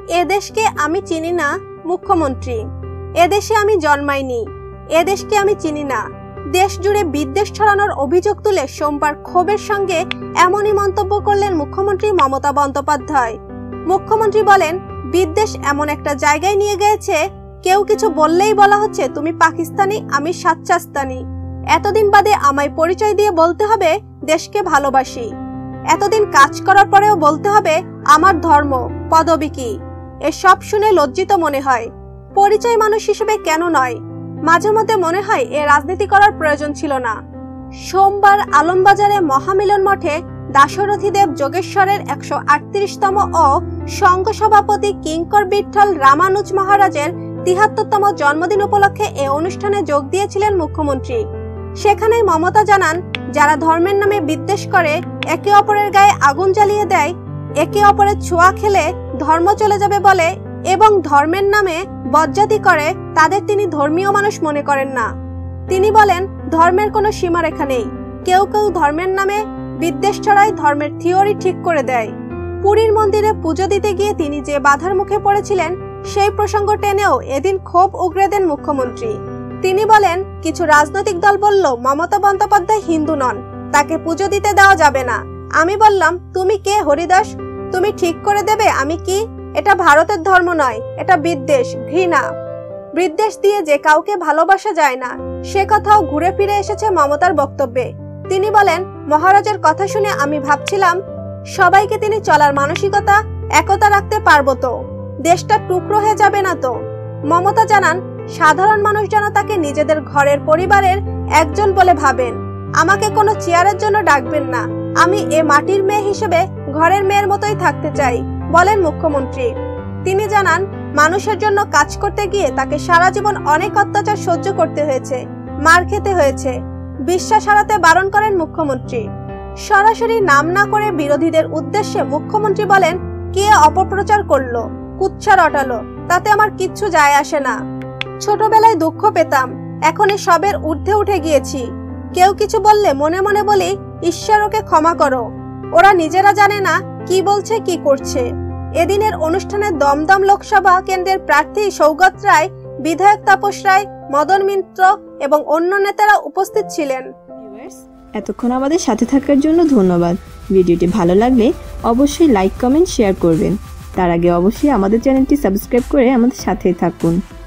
এদেশকে আমি চিনি না মুখ্যমন্ত্রী, এদেশে আমি জন্মাইনি, এদেশকে আমি চিনি না। দেশ জুড়ে বিদ্বেষ ছড়ানোর অভিযোগ তুলে সোমবার ক্ষোভের সঙ্গে এমনই মন্তব্য করলেন মুখ্যমন্ত্রী মমতা বন্দ্যোপাধ্যায়। মুখ্যমন্ত্রী বলেন, বিদ্বেষ এমন একটা জায়গায় নিয়ে গিয়েছে, কেউ কিছু বললেই বলা হচ্ছে তুমি পাকিস্তানি, আমি সাচ্চাস্তানি। এতদিন বাদে আমায় পরিচয় দিয়ে বলতে হবে দেশকে ভালোবাসি। এতদিন কাজ করার পরেও বলতে হবে আমার ধর্ম, পদবি কি। এসব শুনে লজ্জিত মনে হয়। পরিচয় মানুষ হিসেবে কেন নয়? মাঝে মধ্যে মনে হয় এ রাজনীতি করার প্রয়োজন ছিল না। সোমবার আলমবাজারে মহামিলন মঠে দাশরথীদেব যোগেশ্বরের 138তম ও সংঘ সভাপতি কিঙ্কর বিঠল রামানুজ মহারাজের ৭৩তম জন্মদিন উপলক্ষে এ অনুষ্ঠানে যোগ দিয়েছিলেন মুখ্যমন্ত্রী। সেখানে মমতা জানান, যারা ধর্মের নামে বিদ্বেষ করে, একে অপরের গায়ে আগুন জ্বালিয়ে দেয়, একে অপরের ছোঁয়া খেলে ধর্ম চলে যাবে বলে এবং ধর্মের নামে বজ্জাতি করে, তাদের তিনি ধর্মীয় মানুষ মনে করেন না। তিনি বলেন, ধর্মের কোনো সীমারেখা নেই। কেউ কেউ ধর্মের নামে বিদ্বেষ ছড়ায়, ধর্মের থিওরি ঠিক করে দেয়। পুরীর মন্দিরে পুজো দিতে গিয়ে তিনি যে বাধার মুখে পড়েছিলেন, সেই প্রসঙ্গ টেনেও এদিন ক্ষোভ উগরে দেন মুখ্যমন্ত্রী। তিনি বলেন, কিছু রাজনৈতিক দল বলল মমতা বন্দ্যোপাধ্যায় হিন্দু নন, তাকে পুজো দিতে দেওয়া যাবে না। আমি বললাম, তুমি কে হরিদাস? তুমি ঠিক করে দেবে আমি কি? এটা ভারতের ধর্ম নয়, এটা বিদ্বেষ, ঘৃণা। বিদ্বেষ দিয়ে যে কাউকে ভালোবাসা যায় না, সে কথাও ঘুরে ফিরে এসেছে মমতার বক্তব্যে। তিনি বলেন, মহারাজের কথা শুনে আমি ভাবছিলাম, সবাইকে তিনি চলার মানসিকতা, একতা রাখতে পারবো তো? দেশটা টুকরো হয়ে যাবে না তো? মমতা জানান, সাধারণ মানুষ যেন তাকে নিজেদের ঘরের পরিবারের একজন বলে ভাবেন। আমাকে কোনো চেয়ারের জন্য ডাকবেন না। আমি এ মাটির মেয়ে হিসেবে ঘরের মেয়ের মতোই থাকতে চাই, বলেন মুখ্যমন্ত্রী। তিনি জানান, মানুষের জন্য কাজ করতে গিয়ে তাকে সারা জীবন অনেক অত্যাচার সহ্য করতে হয়েছে, মার খেতে হয়েছে। বিশ্বাস হারাতে বারণ করেন মুখ্যমন্ত্রী। সরাসরি নাম না করে বিরোধীদের উদ্দেশ্যে মুখ্যমন্ত্রী বলেন, কে অপপ্রচার করলো, কুৎসা রটালো, তাতে আমার কিচ্ছু যায় আসে না। ছোটবেলায় দুঃখ পেতাম, এখন এসবের ঊর্ধ্বে উঠে গিয়েছি। কেউ কিছু বললে মনে মনে বলি, ঈশ্বর ওকে ক্ষমা করো। ওরা নিজেরা জানে না কি বলছে, কি করছে। এদিনের অনুষ্ঠানে দমদম লোকসভা কেন্দ্রের প্রার্থী সৌগত রায়, বিধায়ক তাপস রায়, মদন মিত্র এবং অন্য নেতারা উপস্থিত ছিলেন। এতক্ষণ আমাদের সাথে থাকার জন্য ধন্যবাদ। ভিডিওটি ভালো লাগলে অবশ্যই লাইক, কমেন্ট, শেয়ার করবেন। তার আগে অবশ্যই আমাদের চ্যানেলটি সাবস্ক্রাইব করে আমাদের সাথেই থাকুন।